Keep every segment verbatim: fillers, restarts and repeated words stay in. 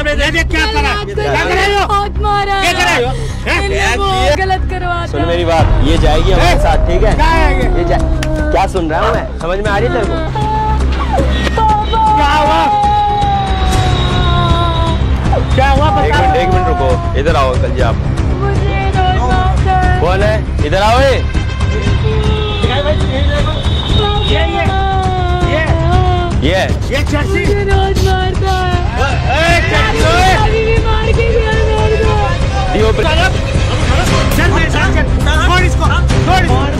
क्या करा? क्या कर रहे हो? बहुत मारा। क्या कर रहे हो? गलत करवा। सुन मेरी बात, ये जाएगी हमारे साथ, ठीक है? क्या है ये? ये जा... क्या सुन रहा हूँ मैं, समझ में आ रही है तेरे को? क्या हुआ? क्या हुआ? एक मिनट एक मिनट रुको, इधर आओ अंकल जी आप। कौन है? इधर आओ। ये ये ये ये चर्ची रोज मारता है। अभी भी मार के गया मेरे को। दियो पे- चल मेरे साथ चल, छोड़ इसको, छोड़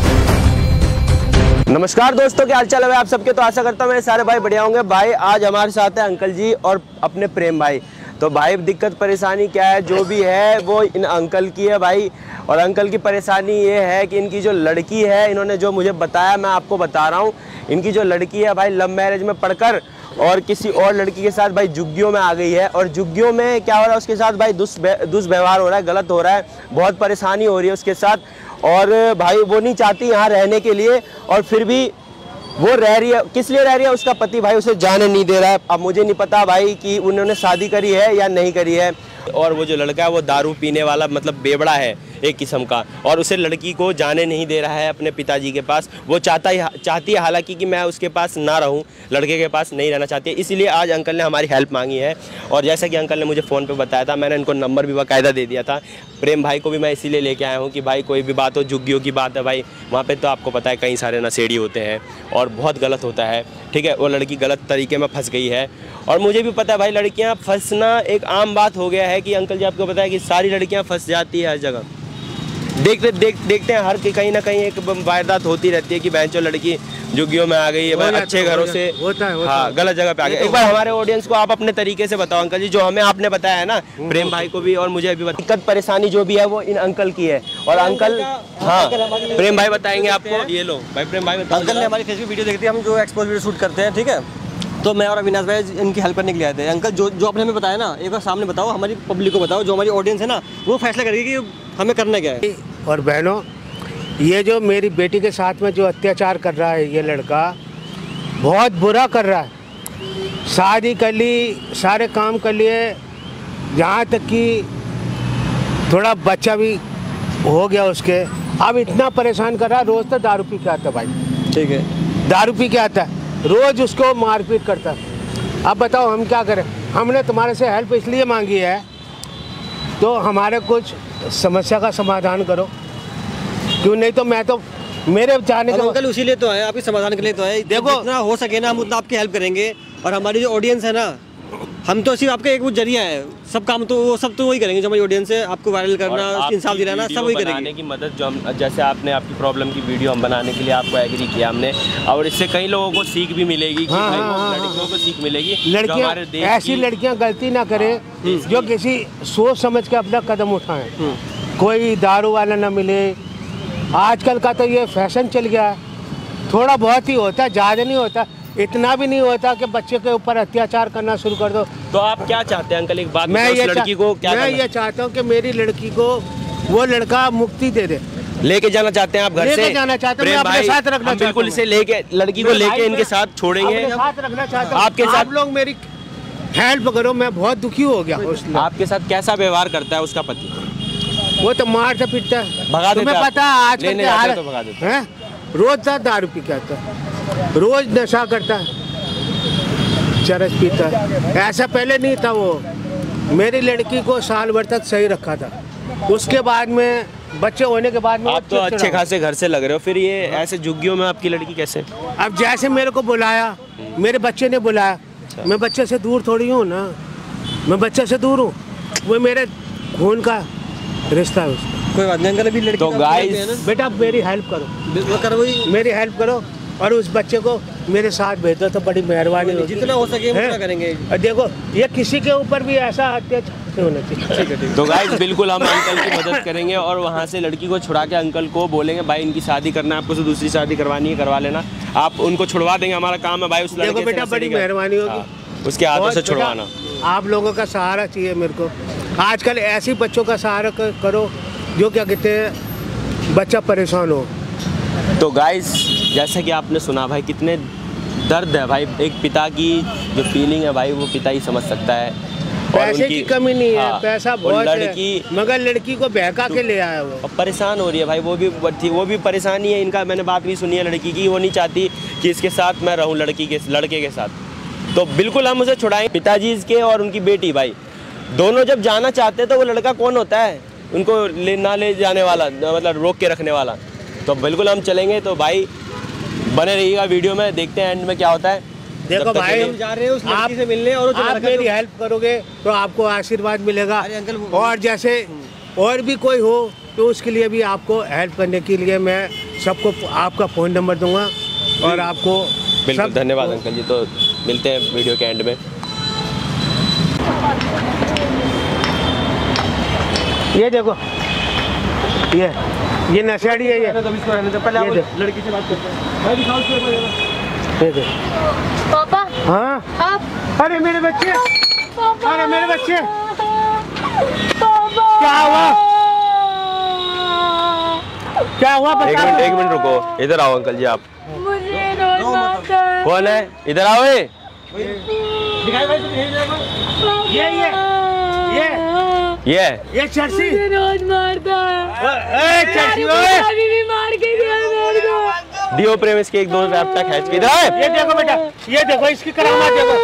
इसको। नमस्कार दोस्तों, क्या हालचाल है आप सबके। तो आशा करता हूँ मेरे सारे भाई बढ़िया होंगे। भाई आज हमारे साथ है अंकल जी और अपने प्रेम भाई। तो भाई दिक्कत परेशानी क्या है, जो भी है वो इन अंकल की है भाई। और अंकल की परेशानी ये है कि इनकी जो लड़की है, इन्होंने जो मुझे बताया मैं आपको बता रहा हूँ। इनकी जो लड़की है भाई लव मैरिज में पढ़कर और किसी और लड़की के साथ भाई जुग्गियों में आ गई है। और जुग्गियों में क्या हो रहा है उसके साथ भाई दुष्व्यवहार हो रहा है, गलत हो रहा है, बहुत परेशानी हो रही है उसके साथ। और भाई वो नहीं चाहती यहाँ रहने के लिए, और फिर भी वो रह रही है। किस लिए रह रही है? उसका पति भाई उसे जाने नहीं दे रहा है। अब मुझे नहीं पता भाई कि उन्होंने शादी करी है या नहीं करी है। और वो जो लड़का है वो दारू पीने वाला मतलब बेवड़ा है एक किस्म का, और उसे लड़की को जाने नहीं दे रहा है अपने पिताजी के पास। वो चाहता ही चाहती है हालांकि कि मैं उसके पास ना रहूं, लड़के के पास नहीं रहना चाहती है। इसीलिए आज अंकल ने हमारी हेल्प मांगी है। और जैसा कि अंकल ने मुझे फ़ोन पे बताया था, मैंने इनको नंबर भी बाकायदा दे दिया था। प्रेम भाई को भी मैं इसीलिए लेके आया हूँ कि भाई कोई भी बात हो, जुग्गियों की बात है भाई, वहाँ पर तो आपको पता है कई सारे नशेड़ी होते हैं और बहुत गलत होता है, ठीक है। वो लड़की गलत तरीके में फंस गई है। और मुझे भी पता है भाई लड़कियां फंसना एक आम बात हो गया है कि अंकल जी आपको पता है कि सारी लड़कियां फंस जाती है हर जगह। देखते देख देखते हैं हर कहीं ना कहीं एक वारदात होती रहती है कि बहनचोद लड़की जुग्गियों में आ गई है, अच्छे घरों से होता है, होता हाँ गलत जगह पे आ गई। एक बार हमारे ऑडियंस को आप अपने तरीके से बताओ अंकल जी, जो हमें आपने बताया है ना, प्रेम भाई को भी और मुझे भी बताया। दिक्कत परेशानी जो भी है वो इन अंकल की है। और अंकल हाँ प्रेम भाई बताएंगे आपको। ये लो भाई प्रेम भाई बताओ। अंकल ने हमारी फेसबुक वीडियो देखी थी, हम जो एक्सपोज वीडियो शूट करते हैं, ठीक है। तो मैं और अविनाश भाई इनकी हेल्प करने के लिए आए थे। अंकल जो जो आपने हमें बताया ना, एक बार सामने बताओ, हमारी पब्लिक को बताओ, जो हमारी ऑडियंस है ना वो फैसला करेगी कि हमें करना क्या है। और बहनों, ये जो मेरी बेटी के साथ में जो अत्याचार कर रहा है ये लड़का, बहुत बुरा कर रहा है। शादी कर ली, सारे काम कर लिए, यहाँ तक कि थोड़ा बच्चा भी हो गया उसके। अब इतना परेशान कर रहा है, रोज़ तो दारू पी के आता है भाई, ठीक है, दारू पी के आता है, रोज़ उसको मारपीट करता है। अब बताओ हम क्या करें? हमने तुम्हारे से हेल्प इसलिए मांगी है तो हमारे कुछ समस्या का समाधान करो, क्यों नहीं तो मैं तो मेरे जाने का अंकल उसी लिए तो है, आपके समाधान के लिए तो है। देखो जितना हो सके ना हम उतना आपकी हेल्प करेंगे। और हमारी जो ऑडियंस है ना, हम तो सिर्फ आपका एक वो जरिया है, सब काम तो वो सब तो वही करेंगे। जो हमारी ऑडियंस है, आपको वायरल करना, इंसाफ दिलाना, सब वही करेंगे की मदद। जो हम जैसे आपने आपकी प्रॉब्लम की वीडियो हम बनाने के लिए आपको एग्री किया हमने, और इससे कई लोगों को सीख भी मिलेगी कि हाँ, भाई हाँ, लड़कियों को सीख मिलेगी। लड़कियां ऐसी लड़कियां गलती ना करें जो किसी सोच समझ के अपना कदम उठाएं। कोई दारू वाला ना मिले। आजकल का तो ये फैशन चल गया है, थोड़ा बहुत ही होता है, ज़्यादा नहीं होता, इतना भी नहीं होता कि बच्चे के ऊपर अत्याचार करना शुरू कर दो। तो आप क्या चाहते हैं अंकल? एक बात मैं ये लड़की को क्या मैं ये चाहता हूँ कि मेरी लड़की को वो लड़का मुक्ति दे दे। लेके जाना चाहते हैं आप घर से? लेके जाना चाहते हैं, मैं अपने साथ रखना चाहता हूं। बिल्कुल इसे लेके लड़की को लेके इनके साथ छोड़ेंगे, साथ रखना चाहता हूं। आपके साथ आप लोग मेरी हेल्प करो, मैं बहुत दुखी हो गया। आपके साथ कैसा व्यवहार करता है उसका पति? वो तो मार से पीटता है, भगा देता है। तुम्हें पता है आज लेने जाते तो भगा देता है। रोज था दारू पी के आता है, रोज नशा करता है, चरस पीता है। ऐसा पहले नहीं था। वो मेरी लड़की को साल भर तक सही रखा था, उसके बाद में बच्चे होने के बाद में आप तो अच्छे खासे घर से लग रहे हो, फिर ये ऐसे जुग्गियों में आपकी लड़की कैसे? अब जैसे मेरे को बुलाया, मेरे बच्चे ने बुलाया, मैं बच्चे से दूर थोड़ी हूँ ना, मैं बच्चे से दूर हूँ, वो मेरे खून का रिश्ता है उसका। कोई बात नहीं अंकल, अभी लड़की तो गाइस बेटा मेरी हेल्प करो, करो मेरी हेल्प करो और उस बच्चे को मेरे साथ भेज दो तो बड़ी मेहरबानी होगी। जितना हो सके उतना करेंगे। और देखो ये किसी के ऊपर भी ऐसा अत्याचार होना चाहिए। ठीक है, ठीक। तो गाइस बिल्कुल हम अंकल की मदद करेंगे और वहाँ से लड़की को छुड़ा के अंकल को बोलेंगे भाई इनकी शादी करना है, आपको से दूसरी शादी करवानी है करवा लेना, आप उनको छुड़वा देंगे, हमारा काम है भाई उस लड़के से। बेटा बड़ी मेहरबानी होगी उसके हाथों से छुड़वाना। आप लोगों का सहारा चाहिए मेरे को। आजकल ऐसे बच्चों का सहारा करो जो क्या कहते हैं बच्चा परेशान हो। तो गाइस जैसा कि आपने सुना भाई कितने दर्द है भाई, एक पिता की जो फीलिंग है भाई वो पिता ही समझ सकता है। पैसे की कमी नहीं है, हाँ, पैसा और बहुत लड़की है, मगर लड़की को बहका के ले आया वो। अब परेशान हो रही है भाई, वो भी थी, वो भी परेशानी है इनका। मैंने बात भी सुनी है लड़की की, वो नहीं चाहती कि इसके साथ मैं रहूं, लड़की के लड़के के साथ। तो बिल्कुल हम उसे छुड़ाएं। पिताजी इसके और उनकी बेटी भाई दोनों जब जाना चाहते हैं तो वो लड़का कौन होता है उनको ले ना ले जाने वाला, मतलब रोक के रखने वाला। तो बिल्कुल हम चलेंगे। तो भाई बने रहिएगा वीडियो में, देखते हैं एंड में क्या होता है। देखो भाई, हम जा रहे हैं उस लड़की आप से मिलने, और वो जो आप लड़का मेरी जो- हेल्प करोगे तो आपको आशीर्वाद मिलेगा। अरे अंकल, वो- और जैसे और भी कोई हो तो उसके लिए भी आपको हेल्प करने के लिए मैं सबको आपका फ़ोन नंबर दूंगा और आपको बिल्कुल सब- धन्यवाद अंकल जी। तो मिलते हैं वीडियो के एंड में। ये देखो, ये ये नशेड़ी है, ये तो इसको रहने दो, पहले ये आप देख। लड़की से बात करते हैं। भाई दिखाओ उसको एक बार जरा। ये देखो। पापा हाँ, आप अरे मेरे बच्चे, पापा अरे मेरे बच्चे, पापा क्या हुआ? क्या हुआ एक बता मिनट दो। एक मिनट रुको, इधर आओ अंकल जी आप। मुझे रोज मारता है। कौन है? इधर आओ। ए दिखाई भाई, दिखाई जाएगा। ये ये ये ये ये चर्सी, मुझे रोज मारता है। ए चर्सी, ओए अभी भी मार के गया मेरे को। डीओ प्रेम इसके एक दो रैप्टा खींच के इधर आए। ये देखो बेटा, ये देखो इसकी करामात देखो।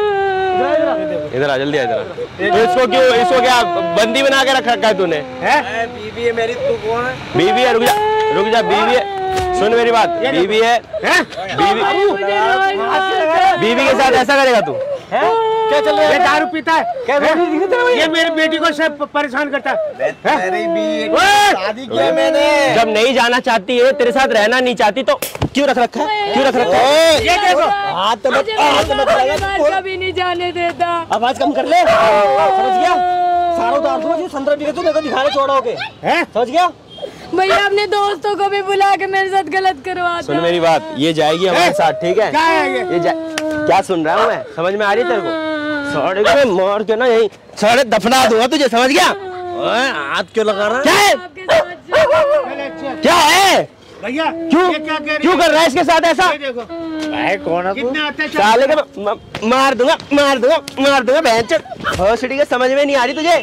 इधर आ जल्दी आ, इधर आ। तो इसको क्यों, इसको क्या बंदी बना के रख रखा है तूने? हैं? बीबी है मेरी, तू कौन है? बीवी है, रुक जा रुक जा, बीवी है, सुन मेरी बात, बीवी है, हैं? बीवी मुझे रोज मारता है। बीवी के साथ ऐसा करेगा तू? क्या चल रहा है? ये दारू पीता है, हैं? ये मेरी बेटी को सब परेशान करता है। हैं? ओए! शादी किया मैंने। जब नहीं जाना चाहती है, तेरे साथ रहना नहीं चाहती तो क्यों रख रखा है? क्यों रख रखा है? ये देखो, हाथ मत हाथ मत कभी नहीं जाने देता। आवाज कम कर ले, समझ गया? सारा उतार दूंगा जी, संतरा पी के तू मेरे को दिखाने छोड़ा होके, हैं? समझ गया? भैया अपने दोस्तों को भी बुला के मेरे साथ गलत करवाता सुन मेरी बात, ये जाएगी हमारे साथ, ठीक है? क्या है ये? ये जा... क्या सुन रहा हूँ मैं, समझ में आ रही है तेरे को? साढ़े को मार के ना यही साढ़े दफना दूंगा तुझे, समझ गया? ओए, हाथ क्यों लगा रहा है? क्या है? आपके साथ जो- क्या है? भैया क्यों ये क्या कह रही क्यों है? कर रहा है इसके साथ ऐसा? ये देखो कौन है तू? कितना अत्याचार। साले का म- म- मार दूंगा मार दूंगा मार दूंगा बहनचोद। हौसड़ी के समझ में नहीं आ रही तुझे?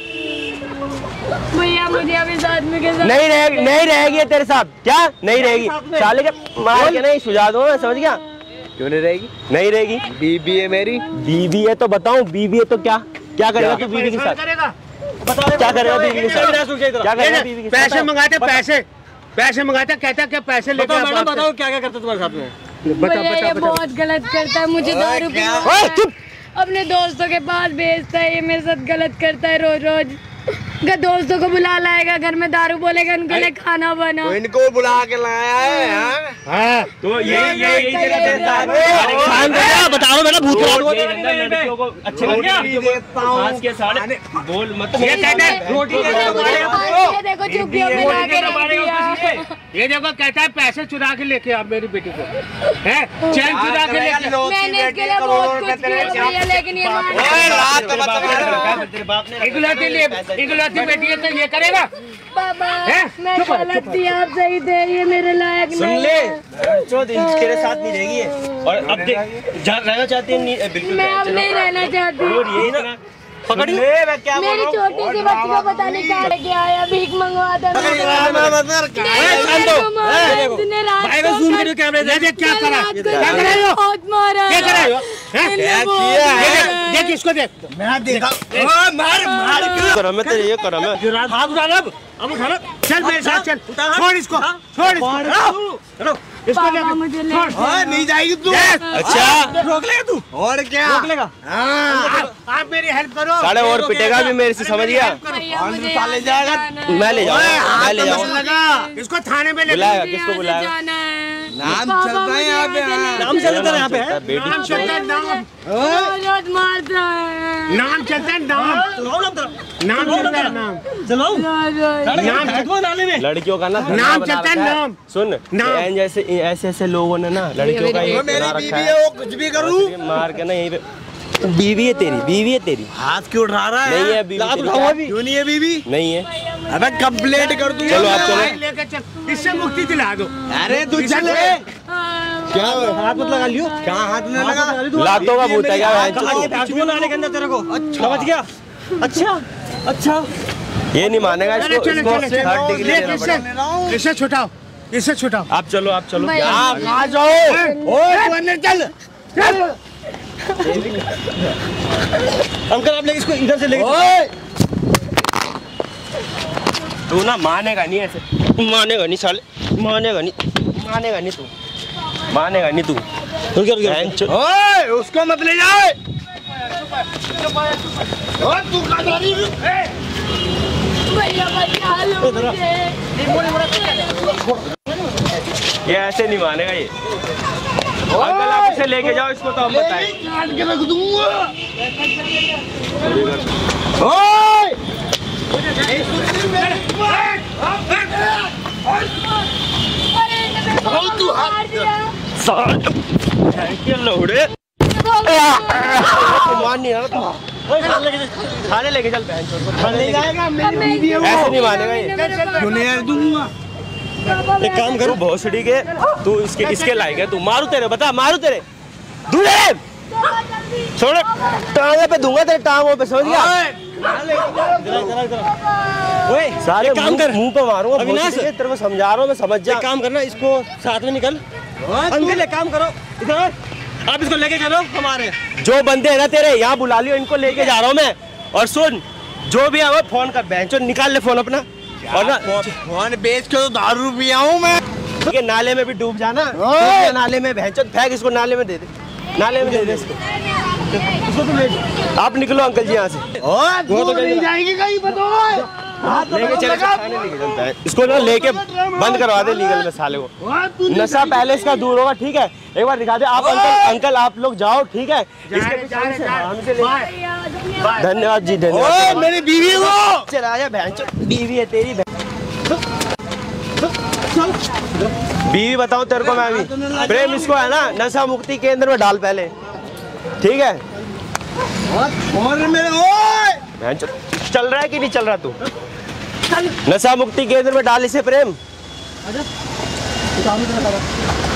भैया मुझे अभी साथ में के साथ नहीं रहेगी, नहीं रहेगी ये तेरे साथ। क्या नहीं रहेगी? साले के मार के नहीं सुझा दूंगा मैं, समझ गया? क्यों नहीं रहेगी? नहीं रहेगी। बीबी है मेरी। बीवी है तो बताऊं, बीवी है तो क्या क्या करेगा तू बीवी के परेशान साथ? करेगा। क्या करेगा बीवी के साथ? क्या ये करेगा ना, बीवी के साथ? पैसे मंगाते, पैसे पैसे मंगाते, कहता क्या पैसे लेके बताओ आप मैडम, बात बताओ क्या क्या करते तुम्हारे साथ में? कर- बता भैया बता ये बता बहुत गलत करता है, मुझे दारू पिलाता ओए, है, चुप। अपने दोस्तों के पास भेजता है, ये मेरे साथ गलत करता है रोज रोज। घर दोस्तों को बुला लाएगा, घर में दारू बोलेगा, उनके लिए खाना बना। इनको बुला के लाया है, हाँ? हाँ तो ये ये यही तेरा देता है। बताओ बेटा भूत लड़कियों को अच्छे लग गया आज के साढ़े बोल मत। ये कहता है रोटी ये देखो चुपियों में ला के रख दिया। ये देखो कहता है पैसे चुरा के लेके आप मेरी बेटी को, है चैन चुरा के लेके। मैंने इसके लिए बहुत कुछ किया भैया, लेकिन ये मार तेरे बाप ने इकलौती लिए इकलौती बेटी है तो ये करेगा। पापा हैं? मैं गलत थी, आप सही थे, ये मेरे लायक सुन नहीं ले, है। चो दिन तेरे साथ नहीं रहेगी ये। और अब देख जहाँ रहना चाहती है नहीं, बिल्कुल मैं अब नहीं रहना चाहती। और ये इतना पकड़ ले, मैं क्या बोल मेरी रहा हूँ? छोटी सी बच्ची को पता नहीं कहाँ लेके आया, भीख मंगवाता था। भाई को जूम करो कैमरे से, देख क्या करा, क्या करा यो, बहुत मारा, क्या करा यो, हैं? इनने ये बहुत देख, मारा। देख इसको देख। करो मैं तेरे ये करो मैं हाथ उठा लो, अब उठा लो, चल मेरे साथ चल, छोड़ इसको, छोड़ इसको, चलो इसको पापा ले, मुझे ले छोड़। जाओ। नहीं जाएगी तू। अच्छा रोक लेगा तू, और क्या? रोक लेगा। आप आप मेरी हेल्प करो। साढ़े और पिटेगा भी मेरे से, समझ गया? भैया मुझे साले यहाँ से जाएगा। जाना है। मैं ले जाऊंगा, मैं ले जाऊंगा। लगा इसको थाने में ले बुलाएगा, मुझे किसको यहाँ से बुलाएगा? जाना है। नाम पापा चलता है मुझे यहाँ पे, से हाँ। ले नाम चलता है यहाँ पे, है? बेटी नाम चलता है, नाम रोज रोज मारता है। नाम चलता है, नाम नाम चलता है, नाम चलो रोज रोज नाम चलता नाले में। लड़कियों का ना धंधा नाम बना चलता है, रखा है। नाम। सुन नाम। ऐन जैसे ऐसे ऐसे लोगों ने ना लड़कियों का ये वो मेरी बना बीवी रखा है, है, वो कुछ भी करूँ। मार के ना यहीं पे। बीवी है तेरी, बीवी है तेरी? हाथ क्यों उठा रहा है? नहीं है बीवी लात तेरी। उठाऊंगा भी। क्यों नहीं है बीवी? नहीं है। अबे कंप्लेंट कर दूंगा। चलो आप चलो। भाई लेके चल, इससे मुक्ति दिला दो। अरे तू चल। क्या हाथ मत लगा लियो? क्या हाथ में लगा? लातों का भूत है क्या? कहाँ है? नाले के अंदर तेरे को। समझ गया? अच्छा अच्छा ये नहीं मानेगा इसको, इसको थर्ड डिग्री देना पड़ेगा। इससे छुटाओ, इससे छुटाओ। आप चलो, आप चलो। भैया, आप भैया। आ जाओ। ओए तू अंदर चल चल। अंकल आप लेके इसको इधर से लेके ओए तू ना मानेगा नहीं ऐसे, मानेगा नहीं साले, मानेगा नहीं, मानेगा नहीं तू, मानेगा नहीं तू। रुक जा, रुक जा। बहन चो- ओए उसको मत ले जाए। ओए तू कहां जा रही है? भैया बचा लो मुझे। ये ऐसे नहीं मानेगा ये। अंकल आप इसे लेके जाओ, इसको तो हम बताएं। काट के रख दूंगा। ओए अरे इन्होंने मेरे को मार दिया। साले लौड़े मान नहीं रहा था। थाने लेके चल बहन चोद को, थाने लेके जाएगा मेरी मैं- बीवी है वो। ऐसे नहीं मानेगा ये। सुनेर दूंगा। एक काम करो, तू भोसड़ी के, तू इसके इसके लायक है। तू मारू तेरे, बता मारू तेरे, दूल्हे छोड़, टांगे पे दूंगा तेरे, टांगों पे, समझ गया? ओए सारे एक काम कर, मुंह पे मारूंगा अविनाश। भोसड़ी के, तेरे को समझा रहा हूँ मैं, समझ जा। एक काम करना, इसको साथ में निकल। अंकल एक काम करो, इधर आओ। आप इसको लेके चलो हमारे। जो बंदे हैं ना तेरे यहाँ बुला लियो, इनको लेके जा रहा हूँ मैं। और सुन, जो भी है फोन कर, बहन चोद निकाल ले फोन अपना, और ना फोन बेच के तो दारू पिया हूँ मैं। के नाले में भी डूब जाना, डूब जा नाले में, बहन चोद फेंक इसको नाले में, दे दे नाले में, दे दे इसको, इसको तुम ले आप निकलो अंकल जी यहाँ से। ओए तू नहीं जाएगी कहीं बताओ। लेके चले थाने लेके चलता है इसको ना, लेके बंद करवा दे लीगल में साले को। नशा पहले इसका दूर होगा, ठीक है? एक बार दिखा दे आप। अंकल अंकल आप लोग जाओ, ठीक है? इसके पीछे से आराम से ले। भैया धन्यवाद। धन्यवाद जी, ओए धन्यवाद। मेरी बीवी वो। चल आजा बहन चोद, बीवी है तेरी बहन। बीवी बताऊं तेरे को मैं अभी, प्रेम इसको है ना नशा मुक्ति केंद्र में डाल पहले, ठीक है? और मेरे ओए बहन चोद, चल रहा है कि नहीं चल रहा तू? नशा मुक्ति केंद्र में डाल इसे प्रेम।